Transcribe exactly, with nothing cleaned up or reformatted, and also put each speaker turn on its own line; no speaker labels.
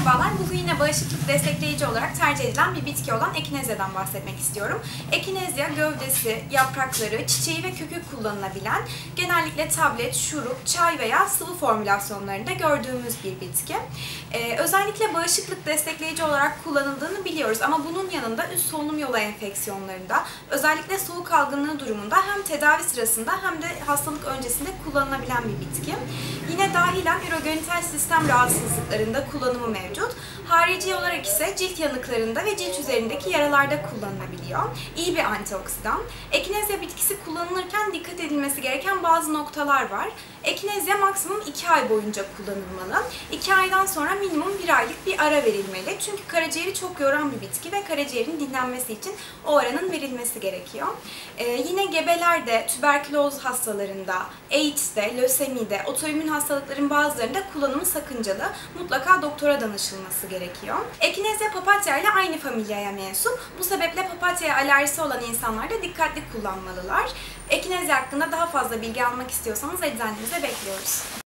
Merhabalar, bugün yine bağışıklık destekleyici olarak tercih edilen bir bitki olan Ekinezya'dan bahsetmek istiyorum. Ekinezya gövdesi, yaprakları, çiçeği ve kökü kullanılabilen, genellikle tablet, şurup, çay veya sıvı formülasyonlarında gördüğümüz bir bitki. Ee, özellikle bağışıklık destekleyici olarak kullanıldığını biliyoruz ama bunun yanında üst solunum yolu enfeksiyonlarında, özellikle soğuk algınlığı durumunda hem tedavi sırasında hem de hastalık öncesinde kullanılabilen bir bitki. Yine dahilen ürogenital sistem rahatsızlıklarında kullanımı mevcut. Harici olarak ise cilt yanıklarında ve cilt üzerindeki yaralarda kullanılabiliyor. İyi bir antioksidan. Ekinezya bitkisi kullanılırken dikkat edilmesi gereken bazı noktalar var. Ekinezya maksimum iki ay boyunca kullanılmalı. iki aydan sonra minimum bir aylık bir ara verilmeli. Çünkü karaciğeri çok yoran bir bitki ve karaciğerin dinlenmesi için o aranın verilmesi gerekiyor. Ee, yine gebelerde, tüberküloz hastalarında, AIDS'te, lösemide, otoimmün hastalıkların bazılarında kullanımı sakıncalı. Mutlaka doktora danışılması gerekiyor. Ekinezya papatya ile aynı familyaya mensup. Bu sebeple papatyaya alerjisi olan insanlar da dikkatli kullanmalılar. Ekinezya hakkında daha fazla bilgi almak istiyorsanız eczanemize bekliyoruz.